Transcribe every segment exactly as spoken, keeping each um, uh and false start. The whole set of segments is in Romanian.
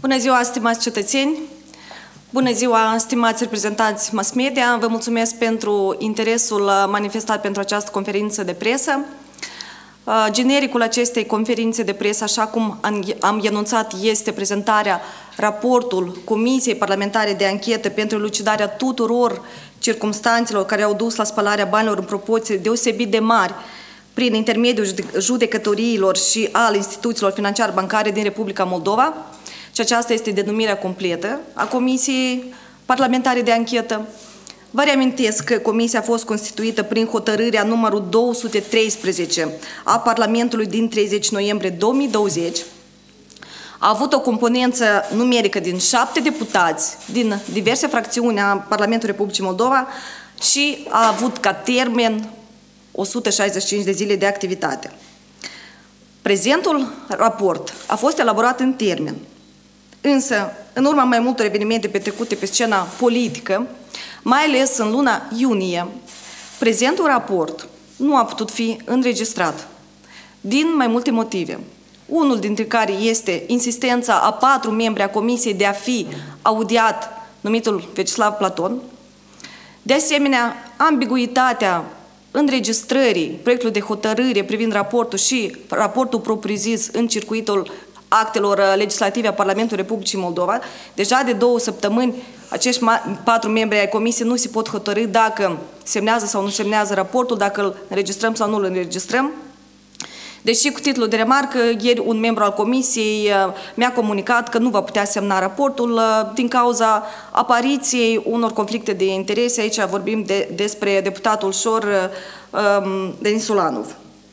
Bună ziua, stimați cetățeni! Bună ziua, stimați reprezentanți mass media! Vă mulțumesc pentru interesul manifestat pentru această conferință de presă. Genericul acestei conferințe de presă, așa cum am enunțat, este prezentarea raportul Comisiei Parlamentare de Anchetă pentru elucidarea tuturor circumstanțelor care au dus la spălarea banilor în proporții deosebit de mari prin intermediul judecătoriilor și al instituțiilor financiare bancare din Republica Moldova. Și aceasta este denumirea completă a Comisiei Parlamentare de Anchetă. Vă reamintesc că Comisia a fost constituită prin hotărârea numărul două sute treisprezece a Parlamentului din treizeci noiembrie două mii douăzeci. A avut o componență numerică din șapte deputați din diverse fracțiuni a Parlamentului Republicii Moldova și a avut ca termen o sută șaizeci și cinci de zile de activitate. Prezentul raport a fost elaborat în termen, însă, în urma mai multor evenimente petrecute pe scena politică, mai ales în luna iunie, prezentul raport nu a putut fi înregistrat din mai multe motive. Unul dintre care este insistența a patru membri a Comisiei de a fi audiat numitul Vecislav Platon. De asemenea, ambiguitatea înregistrării proiectului de hotărâre privind raportul și raportul propriu-zis în circuitul actelor legislative a Parlamentului Republicii Moldova. Deja de două săptămâni acești patru membri ai Comisiei nu se pot hotărî dacă semnează sau nu semnează raportul, dacă îl înregistrăm sau nu îl înregistrăm. Deși cu titlul de remarcă, ieri un membru al Comisiei mi-a comunicat că nu va putea semna raportul din cauza apariției unor conflicte de interese. Aici vorbim de, despre deputatul Șor Denis Ulanov.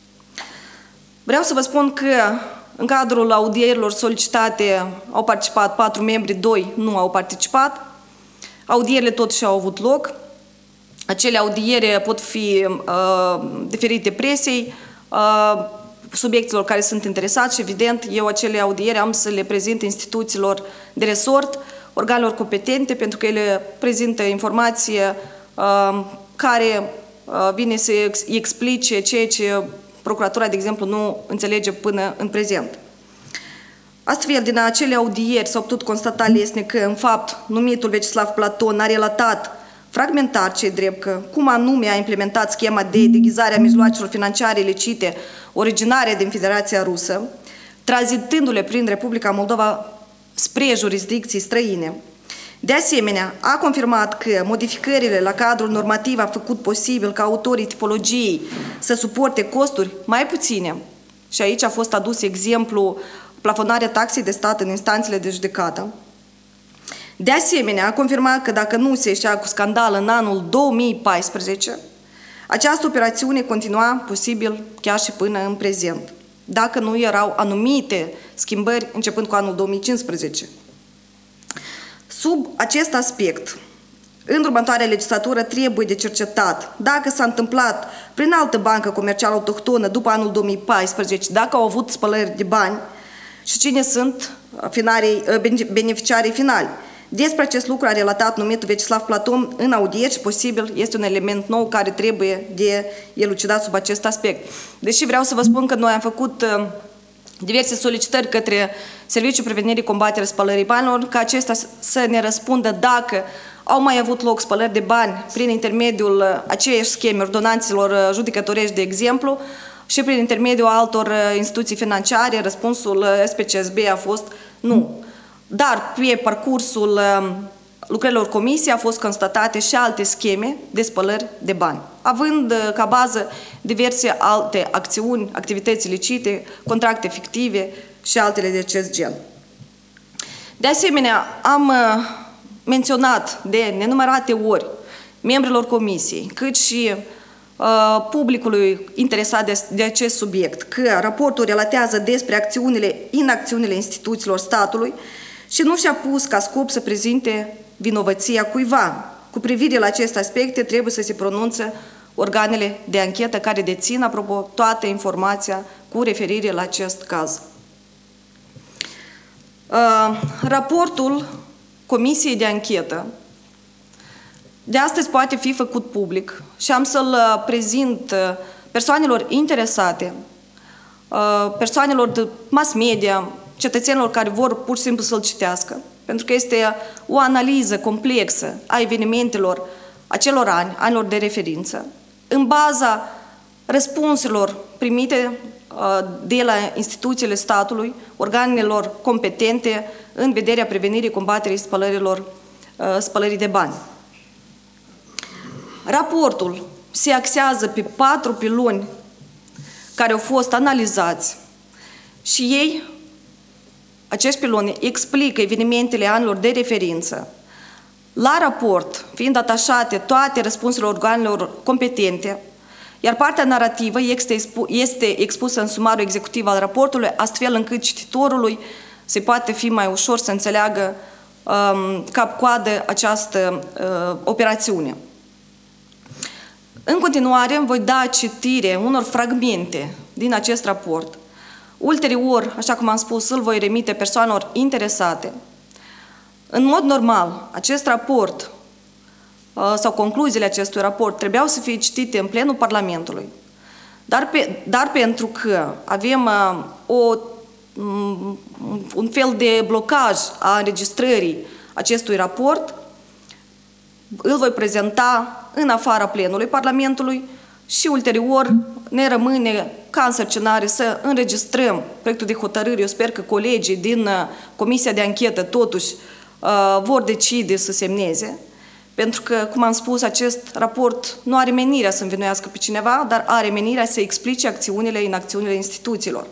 Vreau să vă spun că în cadrul audierilor solicitate au participat patru membri, doi nu au participat. Audierile totuși au avut loc. Acele audiere pot fi uh, diferite presei, uh, subiecților care sunt interesați și, evident, eu acele audiere am să le prezint instituțiilor de resort, organelor competente, pentru că ele prezintă informație uh, care uh, vine să explice ceea ce Procuratura, de exemplu, nu înțelege până în prezent. Astfel, din acele audieri s-au putut constata lesne că, în fapt, numitul Vecislav Platon a relatat fragmentar, ce drept, că cum anume a implementat schema de deghizare a mijloacelor financiare ilicite originare din Federația Rusă, tranzitându-le prin Republica Moldova spre jurisdicții străine. De asemenea, a confirmat că modificările la cadrul normativ a făcut posibil ca autorii tipologiei să suporte costuri mai puține. Și aici a fost adus exemplu plafonarea taxei de stat în instanțele de judecată. De asemenea, a confirmat că dacă nu se ieșea cu scandal în anul două mii paisprezece, această operațiune continua posibil chiar și până în prezent, dacă nu erau anumite schimbări începând cu anul două mii cincisprezece. Sub acest aspect, în următoarea legislatură trebuie de cercetat dacă s-a întâmplat prin altă bancă comercială autohtonă după anul două mii paisprezece, dacă au avut spălări de bani și cine sunt finarii, beneficiarii finali. Despre acest lucru a relatat numitul Vecislav Platon în audieri și posibil este un element nou care trebuie de elucidat sub acest aspect. Deși vreau să vă spun că noi am făcut diverse solicitări către Serviciul Prevenirii Combaterii Spălării Banilor, ca acesta să ne răspundă dacă au mai avut loc spălări de bani prin intermediul aceiași scheme, ordonanțelor judecătorești, de exemplu, și prin intermediul altor instituții financiare. Răspunsul S P C S B a fost nu. Dar pe parcursul lucrărilor comisiei au fost constatate și alte scheme de spălări de bani, având ca bază diverse alte acțiuni, activități ilicite, contracte fictive și altele de acest gen. De asemenea, am menționat de nenumărate ori membrilor comisiei, cât și uh, publicului interesat de, de acest subiect, că raportul relatează despre acțiunile, inacțiunile instituțiilor statului și nu și-a pus ca scop să prezinte vinovăția cuiva. Cu privire la aceste aspecte trebuie să se pronunțe organele de anchetă care dețin, apropo, toată informația cu referire la acest caz. Uh, raportul Comisiei de Anchetă de astăzi poate fi făcut public și am să-l prezint persoanelor interesate, persoanelor de mass media, cetățenilor care vor pur și simplu să-l citească, pentru că este o analiză complexă a evenimentelor acelor ani, anilor de referință, în baza răspunsurilor primite de la instituțiile statului, organelor competente în vederea prevenirii, combaterii spălărilor, spălării de bani. Raportul se axează pe patru piloni care au fost analizați și ei, acești piloni, explică evenimentele anilor de referință. La raport, fiind atașate toate răspunsurile organelor competente, iar partea narrativă este expusă în sumarul executiv al raportului, astfel încât cititorului se poate fi mai ușor să înțeleagă um, cap-coadă această uh, operațiune. În continuare, voi da citire unor fragmente din acest raport. Ulterior, așa cum am spus, îl voi remite persoanelor interesate. În mod normal, acest raport sau concluziile acestui raport trebuiau să fie citite în plenul Parlamentului. Dar, pe, dar pentru că avem o, un fel de blocaj a înregistrării acestui raport, îl voi prezenta în afara plenului Parlamentului și ulterior ne rămâne ca însărcinare să înregistrăm proiectul de hotărâre. Eu sper că colegii din Comisia de Anchetă totuși vor decide să semneze, pentru că, cum am spus, acest raport nu are menirea să învinuiască pe cineva, dar are menirea să explice acțiunile, inacțiunile instituțiilor.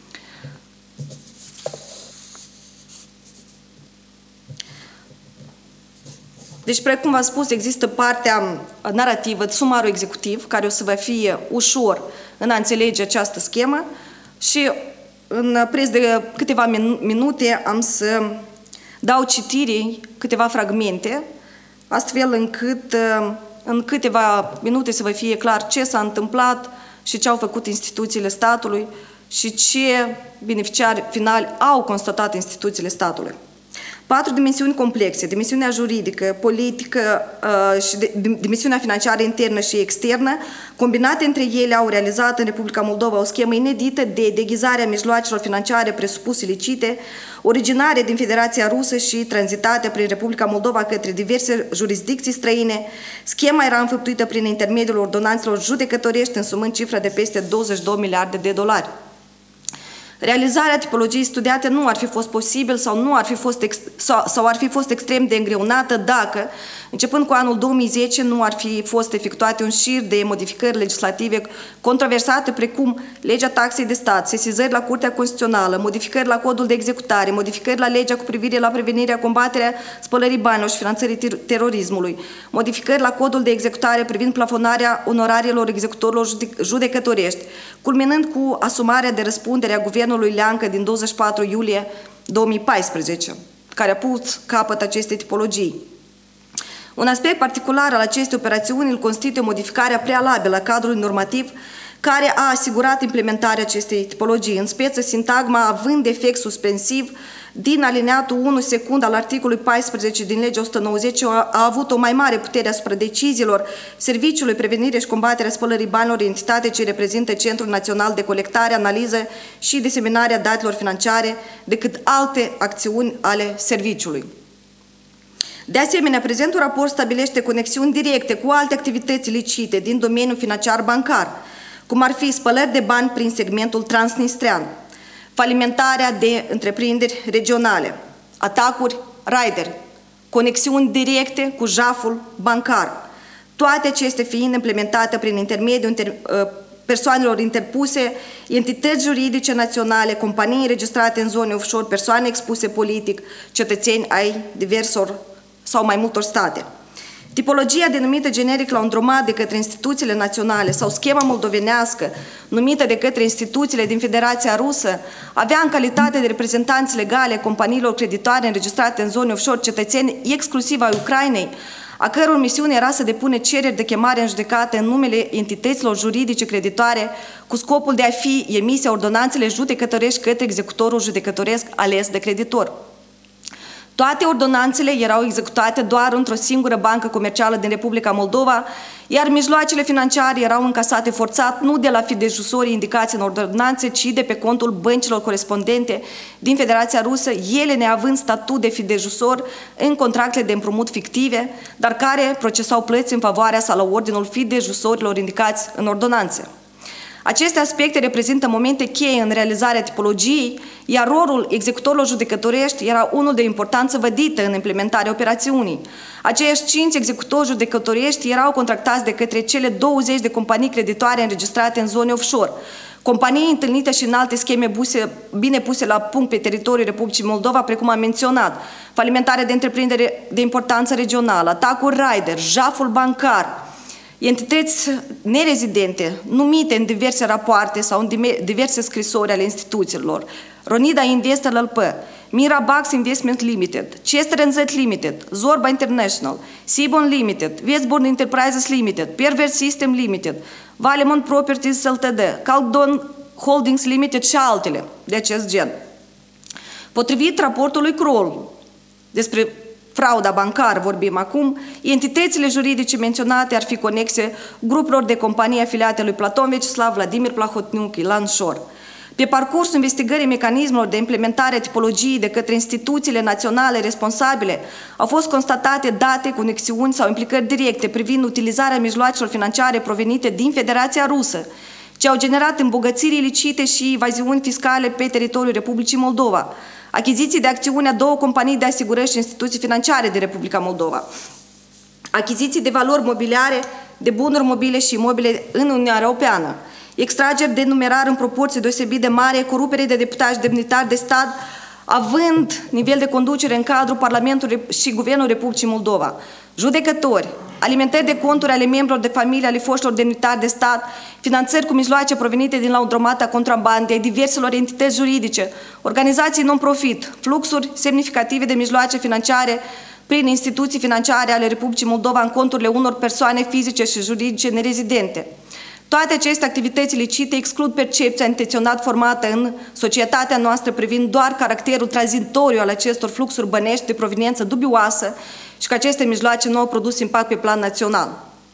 Deci, precum v-am spus, există partea narrativă, sumarul executiv, care o să vă fie ușor în a înțelege această schemă și în preț de câteva minute am să dau citirii câteva fragmente, astfel încât în câteva minute să vă fie clar ce s-a întâmplat și ce au făcut instituțiile statului și ce beneficiari finali au constatat instituțiile statului. Patru dimensiuni complexe, dimensiunea juridică, politică uh, și dimensiunea financiară internă și externă, combinate între ele au realizat în Republica Moldova o schemă inedită de deghizare a mijloacelor financiare presupuse ilicite, originare din Federația Rusă și tranzitate prin Republica Moldova către diverse jurisdicții străine. Schema era înfăptuită prin intermediul ordonanțelor judecătorești, însumând cifra de peste douăzeci și două miliarde de dolari. Realizarea tipologiei studiate nu ar fi fost posibil sau, nu ar fi fost ex, sau, sau ar fi fost extrem de îngreunată dacă, începând cu anul două mii zece, nu ar fi fost efectuate un șir de modificări legislative controversate, precum legea taxei de stat, sesizări la Curtea Constituțională, modificări la codul de executare, modificări la legea cu privire la prevenirea, combaterea spălării banilor și finanțării ter terorismului, modificări la codul de executare privind plafonarea onorariilor executorilor judecătorești, culminând cu asumarea de răspundere a Guvernului lui Leancă din douăzeci și patru iulie două mii paisprezece, care a pus capăt acestei tipologii. Un aspect particular al acestei operațiuni îl constituie modificarea prealabilă a cadrului normativ care a asigurat implementarea acestei tipologii, în speță sintagma având efect suspensiv din alineatul unu secund al articolului paisprezece din legea o sută nouăzeci a avut o mai mare putere asupra deciziilor Serviciului Prevenire și Combaterea Spălării Banilor, entitate ce reprezintă Centrul Național de Colectare, Analiză și Diseminare a Datelor Financiare decât alte acțiuni ale Serviciului. De asemenea, prezentul raport stabilește conexiuni directe cu alte activități ilicite din domeniul financiar-bancar, cum ar fi spălări de bani prin segmentul transnistrean, falimentarea de întreprinderi regionale, atacuri rider, conexiuni directe cu jaful bancar, toate acestea fiind implementate prin intermediul inter, persoanelor interpuse, entități juridice naționale, companii înregistrate în zone offshore, persoane expuse politic, cetățeni ai diversor sau mai multor state. Tipologia denumită generic la îndrumat de către instituțiile naționale sau schema moldovenească numită de către instituțiile din Federația Rusă avea în calitate de reprezentanți legale companiilor creditoare înregistrate în zone offshore cetățeni exclusiv ai Ucrainei, a căror misiune era să depună cereri de chemare în judecată în numele entităților juridice creditoare cu scopul de a fi emise ordonanțele judecătorești către executorul judecătoresc ales de creditor. Toate ordonanțele erau executate doar într-o singură bancă comercială din Republica Moldova, iar mijloacele financiare erau încasate forțat nu de la fidejusorii indicați în ordonanțe, ci de pe contul băncilor corespondente din Federația Rusă, ele neavând statut de fidejusor în contractele de împrumut fictive, dar care procesau plăți în favoarea sau la ordinul fidejusorilor indicați în ordonanțe. Aceste aspecte reprezintă momente cheie în realizarea tipologiei, iar rolul executorilor judecătorești era unul de importanță vădită în implementarea operațiunii. Aceiași cinci executori judecătorești erau contractați de către cele douăzeci de companii creditoare înregistrate în zone offshore, companii întâlnite și în alte scheme buse, bine puse la punct pe teritoriul Republicii Moldova, precum am menționat, falimentare de întreprindere de importanță regională, atacuri rider, jaful bancar, entități nerezidente numite în diverse rapoarte sau în diverse scrisori ale instituțiilor, Ronida Invest L L P, Mirabax Investment Limited, Chester and Z Limited, Zorba International, Seaborn Limited, Westbourne Enterprises Limited, Pervert System Limited, Valemont Properties L T D, Caldon Holdings Limited și altele de acest gen. Potrivit raportului Kroll, despre frauda bancară vorbim acum, entitățile juridice menționate ar fi conexe grupurilor de companii afiliate lui Platon Vecislav, Vladimir Plahotniuc, Ilan Șor. Pe parcursul investigării mecanismelor de implementare a tipologiei de către instituțiile naționale responsabile, au fost constatate date, conexiuni sau implicări directe privind utilizarea mijloacelor financiare provenite din Federația Rusă, ce au generat îmbogățiri ilicite și evaziuni fiscale pe teritoriul Republicii Moldova, achiziții de acțiuni a două companii de asigurări și instituții financiare din Republica Moldova, achiziții de valori mobiliare, de bunuri mobile și imobile în Uniunea Europeană, extrageri de numerar în proporție deosebit de mare, corupere de deputați demnitari de stat, având nivel de conducere în cadrul Parlamentului și Guvernul Republicii Moldova, judecători, alimentări de conturi ale membrilor de familie ale foștilor demnitari de stat, finanțări cu mijloace provenite din laudromata contrabandei, diverselor entități juridice, organizații non-profit, fluxuri semnificative de mijloace financiare prin instituții financiare ale Republicii Moldova în conturile unor persoane fizice și juridice nerezidente. Toate aceste activități ilicite exclud percepția intenționat formată în societatea noastră privind doar caracterul tranzitoriu al acestor fluxuri bănești de proveniență dubioasă și că aceste mijloace nu au produs impact pe plan național.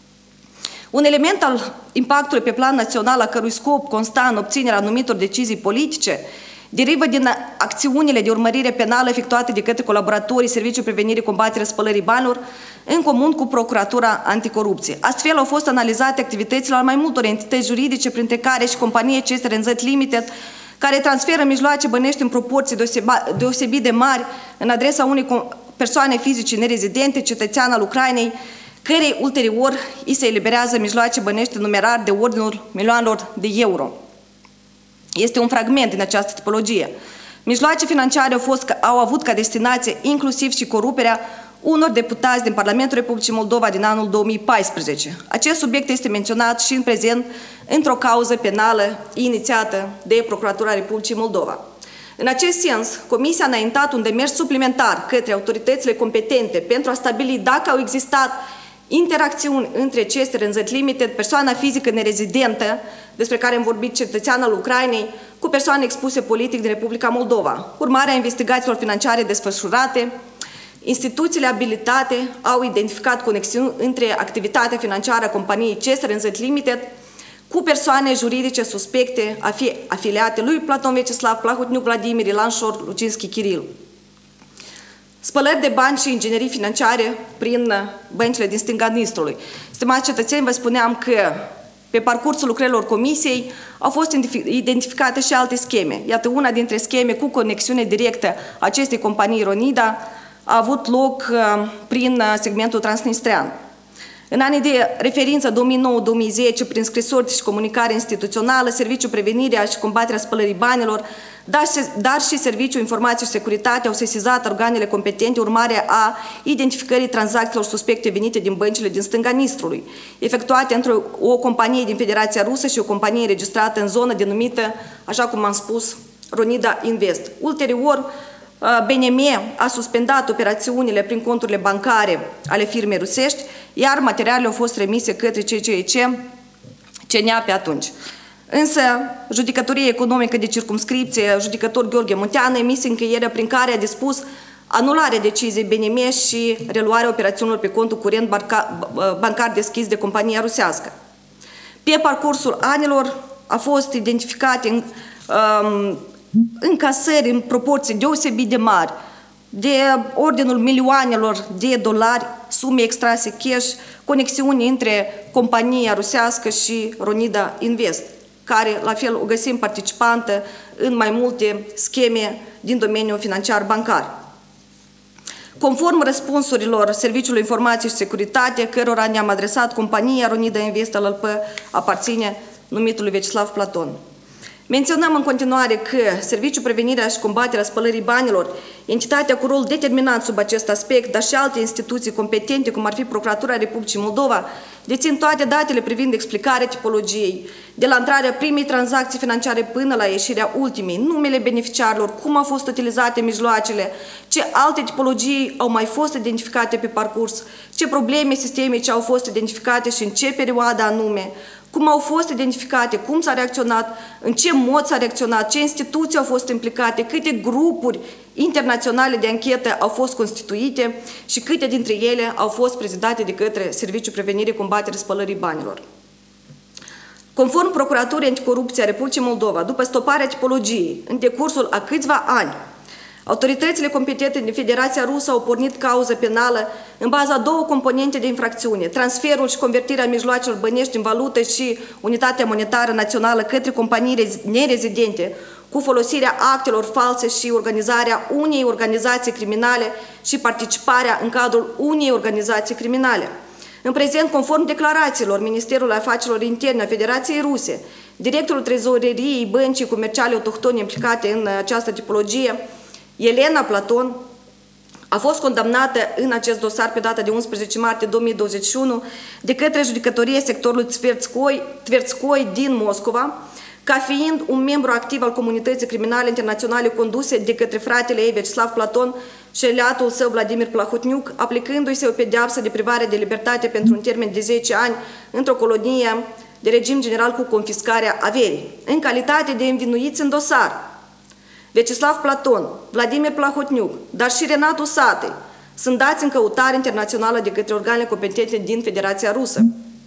Un element al impactului pe plan național, a cărui scop consta în obținerea anumitor decizii politice, derivă din acțiunile de urmărire penală efectuate de către colaboratorii Serviciul Prevenirii Combaterea Spălării Banilor, în comun cu Procuratura Anticorupție. Astfel au fost analizate activitățile al mai multor entități juridice, printre care și compania Chester and Z Limited, care transferă mijloace bănești în proporții deosebit de mari în adresa unei persoane fizice nerezidente, cetățean al Ucrainei, cărei ulterior îi se eliberează mijloace bănești în numerar de ordinul milioanelor de euro. Este un fragment din această tipologie. Mijloace financiare au, fost, au avut ca destinație inclusiv și coruperea unor deputați din Parlamentul Republicii Moldova din anul două mii paisprezece. Acest subiect este menționat și în prezent într-o cauză penală inițiată de Procuratura Republicii Moldova. În acest sens, Comisia a înaintat un demers suplimentar către autoritățile competente pentru a stabili dacă au existat interacțiuni între Chester and Z Limited, persoana fizică nerezidentă, despre care am vorbit, cetățean al Ucrainei, cu persoane expuse politic din Republica Moldova. Urmarea investigațiilor financiare desfășurate, instituțiile abilitate au identificat conexiuni între activitatea financiară a companiei Chester and Z Limited cu persoane juridice suspecte a fi afiliate lui Platon Vecislav, Plahotniuc Vladimir, Ilan Șor, Lucinski Kiril. Spălări de bani și inginerii financiare prin băncile din stânga Nistrului. Stimați cetățeni, vă spuneam că pe parcursul lucrărilor Comisiei au fost identificate și alte scheme. Iată, una dintre scheme cu conexiune directă a acestei companii Ronida a avut loc prin segmentul transnistrean. În anii de referință două mii nouă două mii zece, prin scrisori și comunicare instituțională, Serviciul Prevenirea și Combaterea Spălării Banilor, dar și Serviciul Informații și Securitate au sesizat organele competente urmare a identificării tranzacțiilor suspecte venite din băncile din stânga Nistrului, efectuate între o companie din Federația Rusă și o companie înregistrată în zonă denumită, așa cum am spus, Ronida Invest. Ulterior, B N M a suspendat operațiunile prin conturile bancare ale firmei rusești, iar materialele au fost remise către C C E C, C N A pe atunci. Însă, Judecătoria Economică de Circumscripție, judecător Gheorghe Munteanu, emise încheierea prin care a dispus anularea deciziei B N M și reluarea operațiunilor pe contul curent bancar deschis de compania rusească. Pe parcursul anilor a fost identificate în, um, încasări în proporții deosebit de mari, de ordinul milioanelor de dolari, sume extrase cash, conexiuni între compania rusească și Ronida Invest, care la fel o găsim participantă în mai multe scheme din domeniul financiar bancar. Conform răspunsurilor Serviciului Informației și Securitate, cărora ne-am adresat, compania Ronida Invest L L P aparține numitului Vyacheslav Platon. Menționăm în continuare că Serviciul Prevenirea și Combaterea Spălării Banilor, entitatea cu rol determinant sub acest aspect, dar și alte instituții competente, cum ar fi Procuratura Republicii Moldova, dețin toate datele privind explicarea tipologiei, de la intrarea primei tranzacții financiare până la ieșirea ultimei, numele beneficiarilor, cum au fost utilizate mijloacele, ce alte tipologii au mai fost identificate pe parcurs, ce probleme sistemice au fost identificate și în ce perioadă anume, cum au fost identificate, cum s-a reacționat, în ce mod s-a reacționat, ce instituții au fost implicate, câte grupuri internaționale de anchetă au fost constituite și câte dintre ele au fost prezidate de către Serviciul Prevenire Combaterii Spălării Banilor. Conform Procuraturii Anticorupție a Republicii Moldova, după stoparea tipologiei, în decursul a câțiva ani, autoritățile competente din Federația Rusă au pornit cauză penală în baza a două componente de infracțiune, transferul și convertirea mijloacelor bănești în valută și unitatea monetară națională către companii nerezidente, cu folosirea actelor false și organizarea unei organizații criminale și participarea în cadrul unei organizații criminale. În prezent, conform declarațiilor Ministerului Afacerilor Interne a Federației Ruse, directorul trezoreriei Băncii Comerciale Autohtone implicate în această tipologie, Elena Platon, a fost condamnată în acest dosar pe data de unsprezece martie două mii douăzeci și unu de către judecătoria sectorului Tverskoi, Tverskoi din Moscova, ca fiind un membru activ al comunității criminale internaționale conduse de către fratele ei Vyacheslav Platon și aliatul său Vladimir Plahotniuc, aplicându-i se o pedeapsă de privare de libertate pentru un termen de zece ani într-o colonie de regim general cu confiscarea averii. În calitate de învinuiți în dosar, Vyacheslav Platon, Vladimir Plahotniuc, dar și Renat Usatăi sunt dați în căutare internațională de către organele competente din Federația Rusă.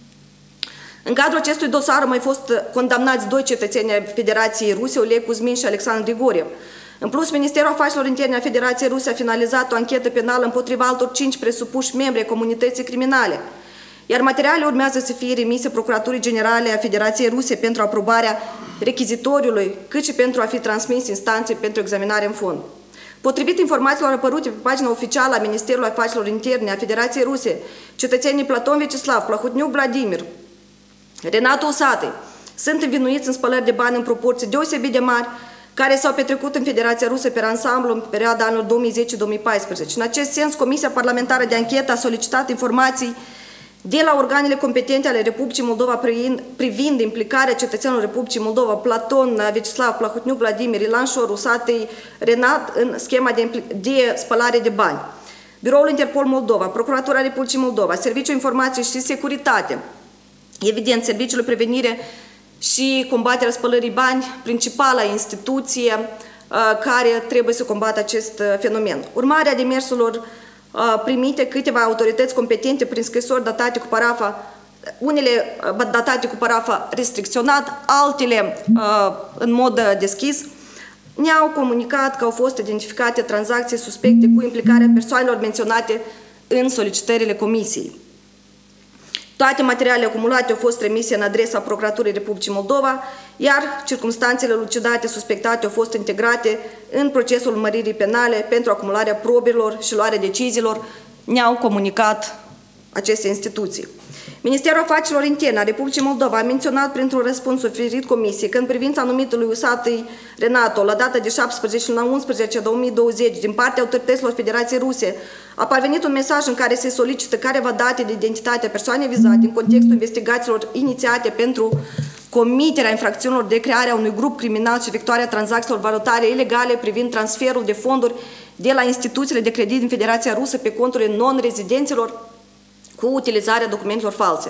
În cadrul acestui dosar au mai fost condamnați doi cetățeni ai Federației Ruse, Oleg Kuzmin și Alexandru Grigoriev. În plus, Ministerul Afacerilor Interne a Federației Ruse a finalizat o anchetă penală împotriva altor cinci presupuși membri ai comunității criminale, iar materialele urmează să fie remise Procuraturii Generale a Federației Ruse pentru aprobarea rechizitoriului, cât și pentru a fi transmis instanței pentru examinare în fond. Potrivit informațiilor apărute pe pagina oficială a Ministerului Afacerilor Interne a Federației Ruse, cetățenii Platon Vyacheslav, Plahotniuc Vladimir, Renat Usatăi sunt învinuiți în spălări de bani în proporții deosebit de mari, care s-au petrecut în Federația Rusă pe ansamblu în perioada anilor două mii zece două mii paisprezece. În acest sens, Comisia Parlamentară de Anchetă a solicitat informații de la organele competente ale Republicii Moldova privind, privind implicarea cetățenilor Republicii Moldova, Platon, Vyacheslav, Plahotniuc Vladimir, Ilan Șor, Usatăi, Renat, în schema de, de spălare de bani. Biroul Interpol Moldova, Procuratura Republicii Moldova, Serviciul Informației și Securitate, evident, Serviciul Prevenire și Combaterea Spălării Bani, principala instituție uh, care trebuie să combată acest uh, fenomen. Urmarea demersurilor uh, primite, câteva autorități competente prin scrisori datate cu parafa, unele uh, datate cu parafa restricționat, altele uh, în mod uh, deschis, ne-au comunicat că au fost identificate tranzacții suspecte cu implicarea persoanelor menționate în solicitările Comisiei. Toate materialele acumulate au fost remise în adresa Procuraturii Republicii Moldova, iar circumstanțele lucidate suspectate au fost integrate în procesul urmăririi penale pentru acumularea probelor și luarea deciziilor, ne-au comunicat aceste instituții. Ministerul Afacerilor Interne a Republicii Moldova a menționat printr-un răspuns oferit Comisiei că în privința numitului Usatăi Renato, la data de șaptesprezece la unsprezece două mii douăzeci, din partea autorităților Federației Ruse, a parvenit un mesaj în care se solicită careva date de identitate a persoanei vizate în contextul investigațiilor inițiate pentru comiterea infracțiunilor de crearea unui grup criminal și efectuarea tranzacțiilor valutare ilegale privind transferul de fonduri de la instituțiile de credit din Federația Rusă pe conturile non-rezidenților cu utilizarea documentelor false.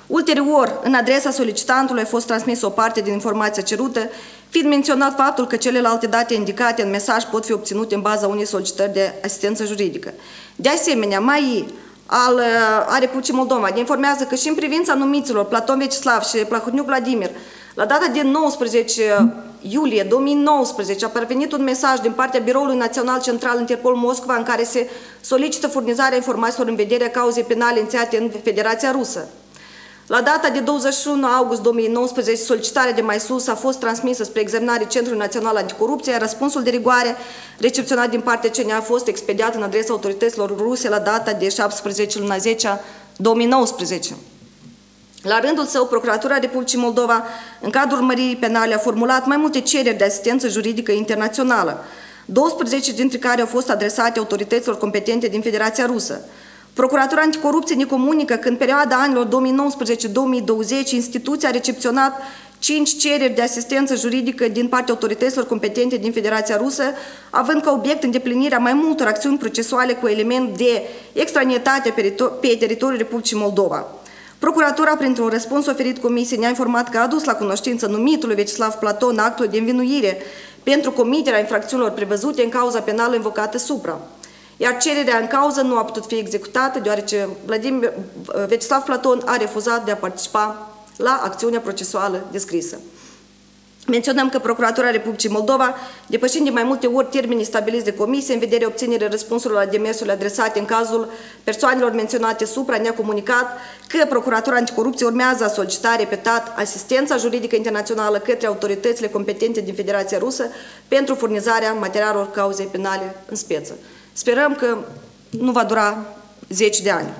Ulterior, în adresa solicitantului a fost transmisă o parte din informația cerută, fiind menționat faptul că celelalte date indicate în mesaj pot fi obținute în baza unei solicitări de asistență juridică. De asemenea, mai al a Republicii Moldova ne informează că și în privința numiților Platon Vecislav și Plahotniuc Vladimir, la data de nouăsprezece iulie două mii nouăsprezece a parvenit un mesaj din partea Biroului Național Central Interpol Moscova în care se solicită furnizarea informațiilor în vederea cauzei penale inițiate în Federația Rusă. La data de douăzeci și unu august două mii nouăsprezece, solicitarea de mai sus a fost transmisă spre examinare Centrului Național Anticorupție, iar răspunsul de rigoare recepționat din partea C N A a fost expediat în adresa autorităților ruse la data de șaptesprezece luna zece două mii nouăsprezece. La rândul său, Procuratura Republicii Moldova, în cadrul urmăririi penale, a formulat mai multe cereri de asistență juridică internațională, douăsprezece dintre care au fost adresate autorităților competente din Federația Rusă. Procuratura Anticorupție ne comunică că în perioada anilor două mii nouăsprezece două mii douăzeci, instituția a recepționat cinci cereri de asistență juridică din partea autorităților competente din Federația Rusă, având ca obiect îndeplinirea mai multor acțiuni procesuale cu element de extranietate pe teritoriul Republicii Moldova. Procuratura, printr-un răspuns oferit Comisiei, ne-a informat că a adus la cunoștință numitului Vecislav Platon actul de învinuire pentru comiterea infracțiunilor prevăzute în cauza penală invocată supra. Iar cererea în cauză nu a putut fi executată, deoarece Vladimir Vecislav Platon a refuzat de a participa la acțiunea procesuală descrisă. Menționăm că Procuratura Republicii Moldova, depășind de mai multe ori termenii stabiliți de comisie în vederea obținerii răspunsurilor la demersurile adresate în cazul persoanelor menționate supra, ne-a comunicat că Procuratura Anticorupție urmează a solicita repetat asistența juridică internațională către autoritățile competente din Federația Rusă pentru furnizarea materialelor cauzei penale în speță. Sperăm că nu va dura zeci de ani.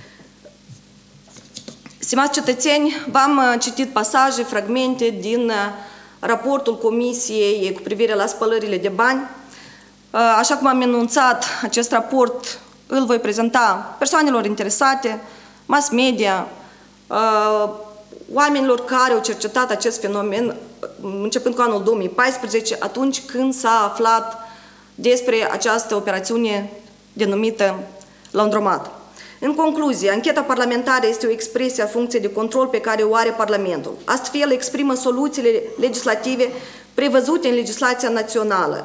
Stimați cetățeni, v-am citit pasaje, fragmente din raportul Comisiei cu privire la spălările de bani. Așa cum am enunțat, acest raport îl voi prezenta persoanelor interesate, mass media, oamenilor care au cercetat acest fenomen începând cu anul două mii paisprezece, atunci când s-a aflat despre această operațiune denumită Laundromat. În concluzie, ancheta parlamentară este o expresie a funcției de control pe care o are Parlamentul. Astfel, exprimă soluțiile legislative prevăzute în legislația națională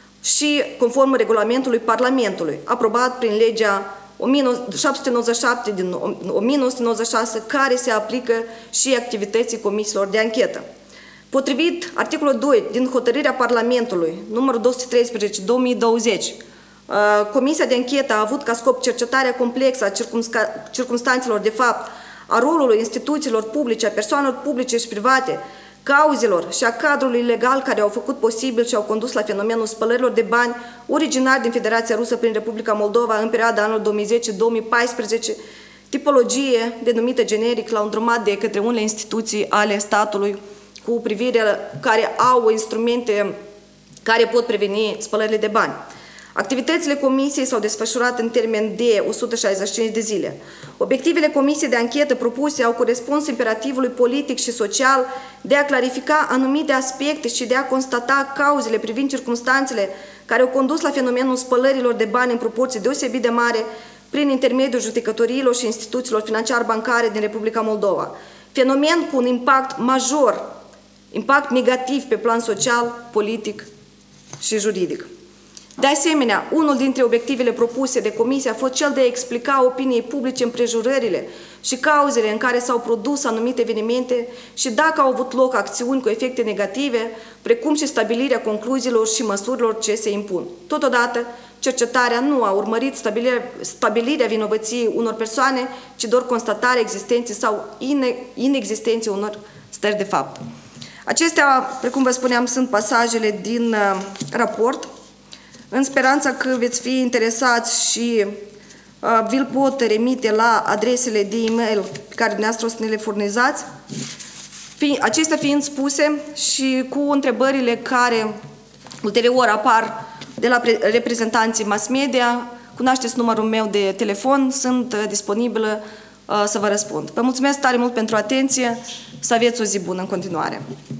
și conform regulamentului Parlamentului, aprobat prin legea șapte sute nouăzeci și șapte din o mie nouă sute nouăzeci și șase, care se aplică și activității comisiilor de anchetă. Potrivit articolul doi din hotărârea Parlamentului, numărul două sute treisprezece două mii douăzeci, Comisia de anchetă a avut ca scop cercetarea complexă a circumstanțelor de fapt, a rolului instituțiilor publice, a persoanelor publice și private, cauzelor și a cadrului legal care au făcut posibil și au condus la fenomenul spălărilor de bani originari din Federația Rusă prin Republica Moldova în perioada anului două mii zece două mii paisprezece, tipologie denumită generic Laundromat de către unele instituții ale statului cu privire care au instrumente care pot preveni spălările de bani. Activitățile comisiei s-au desfășurat în termen de o sută șaizeci și cinci de zile. Obiectivele comisiei de anchetă propuse au corespuns imperativului politic și social de a clarifica anumite aspecte și de a constata cauzele privind circumstanțele care au condus la fenomenul spălărilor de bani în proporție deosebit de mare prin intermediul judecătoriilor și instituțiilor financiar-bancare din Republica Moldova. Fenomen cu un impact major, impact negativ pe plan social, politic și juridic. De asemenea, unul dintre obiectivele propuse de comisie a fost cel de a explica opiniei publice împrejurările și cauzele în care s-au produs anumite evenimente și dacă au avut loc acțiuni cu efecte negative, precum și stabilirea concluziilor și măsurilor ce se impun. Totodată, cercetarea nu a urmărit stabilirea, stabilirea vinovăției unor persoane, ci doar constatarea existenței sau inexistenței unor stări de fapt. Acestea, precum vă spuneam, sunt pasajele din uh, raport. În speranța că veți fi interesați și uh, vi-l pot remite la adresele de e-mail pe care dumneavoastră o să ne le furnizați. Fi, acestea fiind spuse și cu întrebările care ulterior apar de la reprezentanții mass media, cunoașteți numărul meu de telefon, sunt uh, disponibilă uh, să vă răspund. Vă mulțumesc tare mult pentru atenție, să aveți o zi bună în continuare.